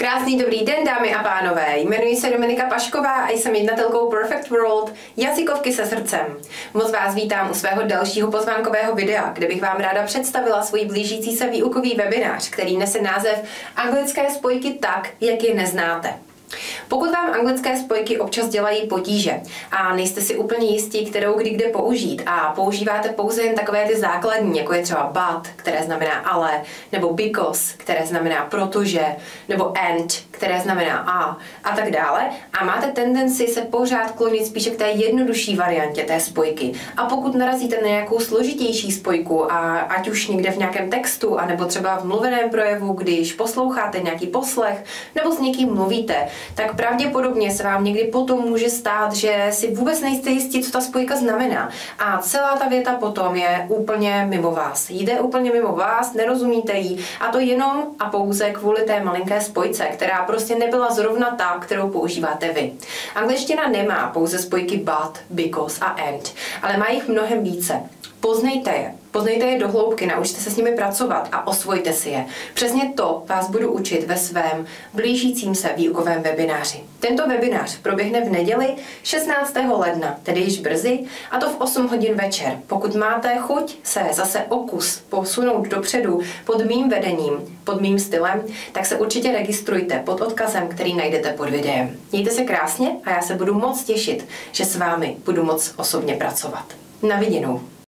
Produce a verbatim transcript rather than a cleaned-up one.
Krásný dobrý den, dámy a pánové. Jmenuji se Dominika Pašková a jsem jednatelkou Perfect World, jazykovky se srdcem. Moc vás vítám u svého dalšího pozvánkového videa, kde bych vám ráda představila svůj blížící se výukový webinář, který nese název Anglické spojky tak, jak je neznáte. Pokud vám anglické spojky občas dělají potíže a nejste si úplně jistí, kterou kdy kde použít a používáte pouze jen takové ty základní, jako je třeba but, které znamená ale, nebo because, které znamená protože, nebo and, které znamená a a tak dále, a máte tendenci se pořád klonit spíše k té jednodušší variantě té spojky. A pokud narazíte na nějakou složitější spojku, a ať už někde v nějakém textu, anebo třeba v mluveném projevu, když posloucháte nějaký poslech, nebo s někým mluvíte, tak pravděpodobně se vám někdy potom může stát, že si vůbec nejste jistí, co ta spojka znamená. A celá ta věta potom je úplně mimo vás. Jde úplně mimo vás, nerozumíte jí, a to jenom a pouze kvůli té malinké spojce, která prostě nebyla zrovna ta, kterou používáte vy. Angličtina nemá pouze spojky but, because a and, ale má jich mnohem více. Poznejte je. Poznejte je do hloubky, naučte se s nimi pracovat a osvojte si je. Přesně to vás budu učit ve svém blížícím se výukovém webináři. Tento webinář proběhne v neděli šestnáctého ledna, tedy již brzy, a to v osm hodin večer. Pokud máte chuť se zase o kus posunout dopředu pod mým vedením, pod mým stylem, tak se určitě registrujte pod odkazem, který najdete pod videem. Mějte se krásně a já se budu moc těšit, že s vámi budu moc osobně pracovat. Na viděnou.